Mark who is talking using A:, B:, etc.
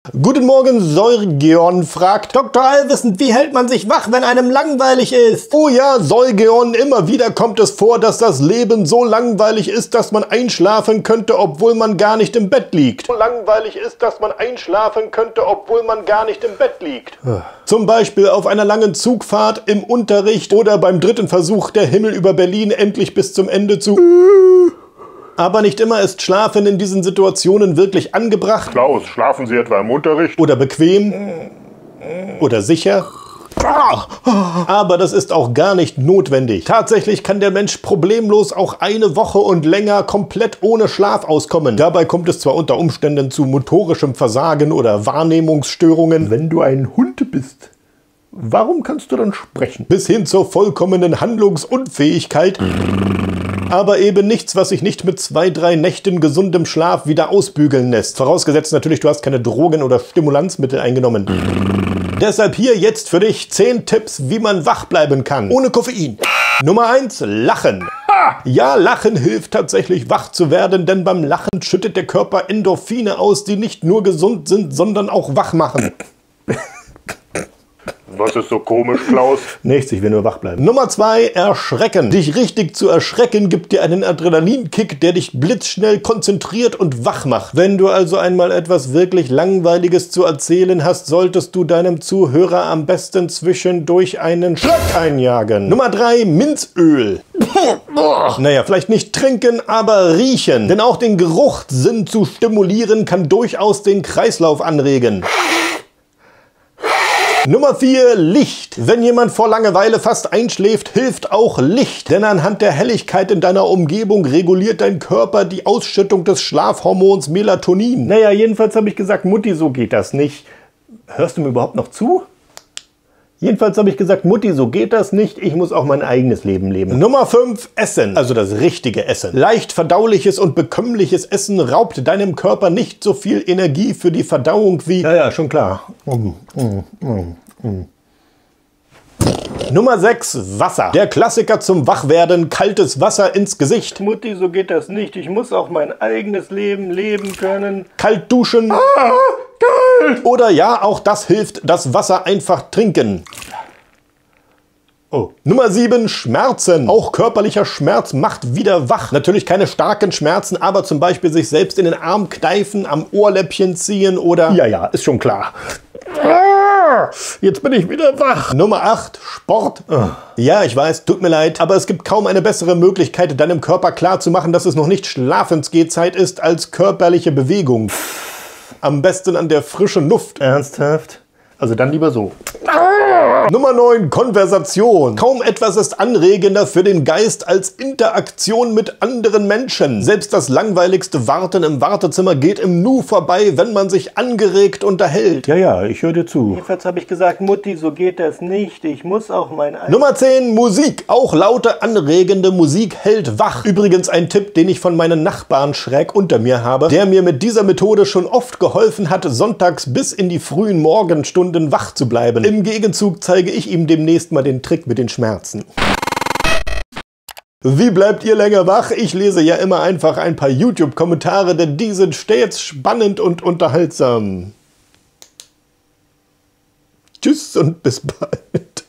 A: Guten Morgen, Säugeon fragt. Dr. Allwissend, wie hält man sich wach, wenn einem langweilig ist? Oh ja, Säugeon, immer wieder kommt es vor, dass das Leben so langweilig ist, dass man einschlafen könnte, obwohl man gar nicht im Bett liegt. So langweilig ist, dass man einschlafen könnte, obwohl man gar nicht im Bett liegt. Zum Beispiel auf einer langen Zugfahrt, im Unterricht oder beim dritten Versuch, der Himmel über Berlin endlich bis zum Ende zu... Aber nicht immer ist Schlafen in diesen Situationen wirklich angebracht.
B: Klaus, schlafen Sie etwa im Unterricht?
A: Oder bequem. Oder sicher. Aber das ist auch gar nicht notwendig. Tatsächlich kann der Mensch problemlos auch eine Woche und länger komplett ohne Schlaf auskommen. Dabei kommt es zwar unter Umständen zu motorischem Versagen oder Wahrnehmungsstörungen. Wenn du ein Hund bist, warum kannst du dann sprechen? Bis hin zur vollkommenen Handlungsunfähigkeit. Aber eben nichts, was sich nicht mit 2-3 Nächten gesundem Schlaf wieder ausbügeln lässt. Vorausgesetzt natürlich, du hast keine Drogen oder Stimulanzmittel eingenommen. Deshalb hier jetzt für dich 10 Tipps, wie man wach bleiben kann. Ohne Koffein. Nummer 1, Lachen. Ja, Lachen hilft tatsächlich wach zu werden, denn beim Lachen schüttet der Körper Endorphine aus, die nicht nur gesund sind, sondern auch wach machen.
B: Was ist so komisch, Klaus?
A: Nichts, ich will nur wach bleiben. Nummer 2, Erschrecken. Dich richtig zu erschrecken gibt dir einen Adrenalinkick, der dich blitzschnell konzentriert und wach macht. Wenn du also einmal etwas wirklich Langweiliges zu erzählen hast, solltest du deinem Zuhörer am besten zwischendurch einen Schreck einjagen. Nummer 3, Minzöl. Naja, vielleicht nicht trinken, aber riechen. Denn auch den Geruchssinn zu stimulieren kann durchaus den Kreislauf anregen. Nummer 4, Licht. Wenn jemand vor Langeweile fast einschläft, hilft auch Licht. Denn anhand der Helligkeit in deiner Umgebung reguliert dein Körper die Ausschüttung des Schlafhormons Melatonin. Naja, jedenfalls habe ich gesagt, Mutti, so geht das nicht. Hörst du mir überhaupt noch zu? Jedenfalls habe ich gesagt, Mutti, so geht das nicht, ich muss auch mein eigenes Leben leben. Nummer 5, Essen. Also das richtige Essen. Leicht verdauliches und bekömmliches Essen raubt deinem Körper nicht so viel Energie für die Verdauung wie... Ja, schon klar. Nummer 6, Wasser. Der Klassiker zum Wachwerden, kaltes Wasser ins Gesicht. Mutti, so geht das nicht, ich muss auch mein eigenes Leben leben können. Kalt duschen. Kalt. Oder ja, auch das hilft, das Wasser einfach trinken. Oh. Nummer 7, Schmerzen. Auch körperlicher Schmerz macht wieder wach. Natürlich keine starken Schmerzen, aber zum Beispiel sich selbst in den Arm kneifen, am Ohrläppchen ziehen oder... Ja, ist schon klar. Jetzt bin ich wieder wach. Nummer 8, Sport. Ja, ich weiß, tut mir leid, aber es gibt kaum eine bessere Möglichkeit, deinem Körper klarzumachen, dass es noch nicht Schlafensgehzeit ist, als körperliche Bewegung. Am besten an der frischen Luft. Ernsthaft? Also dann lieber so. Nummer 9, Konversation. Kaum etwas ist anregender für den Geist als Interaktion mit anderen Menschen. Selbst das langweiligste Warten im Wartezimmer geht im Nu vorbei, wenn man sich angeregt unterhält. Ja, ich höre dir zu. Jedenfalls habe ich gesagt, Mutti, so geht das nicht. Ich muss auch mein... Nummer 10, Musik. Auch laute, anregende Musik hält wach. Übrigens ein Tipp, den ich von meinen Nachbarn schräg unter mir habe, der mir mit dieser Methode schon oft geholfen hat, sonntags bis in die frühen Morgenstunden wach zu bleiben. Im Gegenzug zeige ich ihm demnächst mal den Trick mit den Schmerzen. Wie bleibt ihr länger wach? Ich lese ja immer einfach ein paar YouTube-Kommentare, denn die sind stets spannend und unterhaltsam. Tschüss und bis bald.